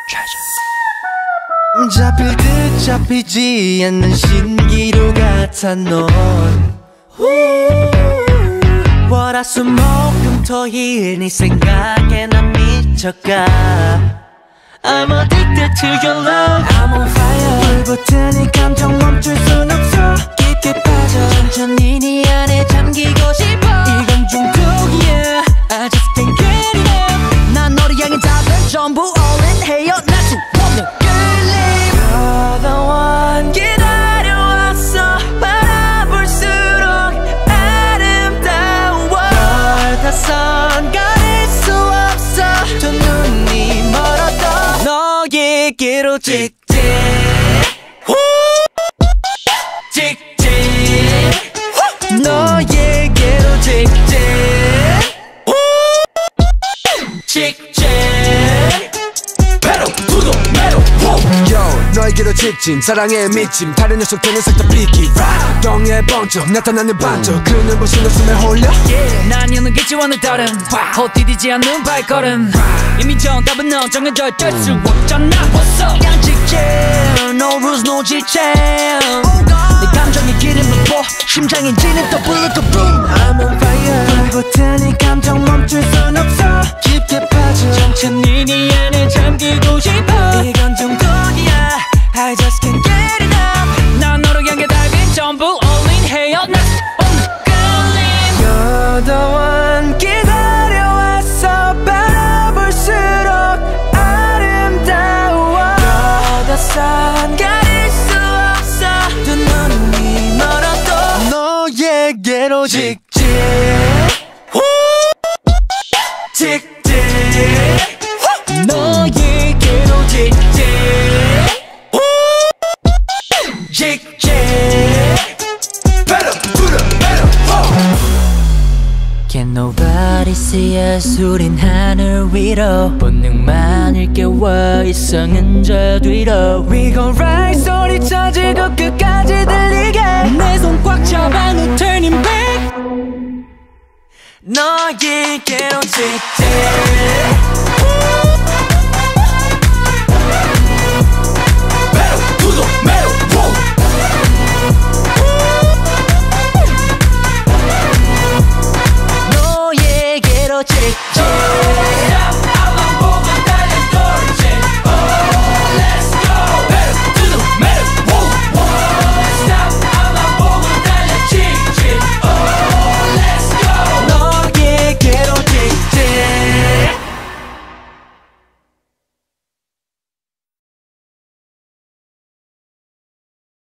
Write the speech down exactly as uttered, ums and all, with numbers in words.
잡힐 듯 잡히지 않는 신기루 같아 넌 월화수목금토일 네 생각에 난 미쳐가 I'm addicted to your love I'm on fire 불붙은 이 감정 멈출 순 없어 깊게 빠져 천천히 네 안에 잠기고 싶어 이건 중독이야 I just can't get enough 난 너를 향해 답을 전부 all in 해요 날 수 없는 끌림 You're the one 기다려왔어 바라볼수록 아름다워 널 다선 가릴 수 없어 두 눈이 멀어도 너에게로 직진 직진 너에게로 직진 직진 Pedal to the metal Yo 너에게로 직진 사랑에 미침 다른 녀석들은 싹 다 비기 영의 번쩍 나타나는 반쪽 그 눈부신 웃음에 홀려 yeah. 난 여는겠지 오늘 다른 헛디디지 않는 발걸음 이미 정답은 넌 정해져 어쩔 수 없잖아 What's up 그냥 직진 No rules no 지침 내 감정의 기름을 부어 심장에 지는 또 불러도 boom I'm on fire 불붙은 이 감정 멈출 순 없어 깊게 빠져 천천히 네 안에 잠기고 싶어 이건 중독이야 I just can't get enough 난 너를 향해 달린 전부 all in 해요 날 수 없는 끌림 You're the one 기다려왔어 바라볼수록 아름다워 You're the sun 가릴 수 없어 두 눈이 멀어도 너에게로 직진 직진 너에게로 직진 직진 Better to the better Can nobody see us 우린 하늘 위로 본능만을 깨워 이성은 저 뒤로 We gon' ride 소리쳐 지고 끝까지 들리게 내 손 꽉 잡아 no turning back 너에게로 직진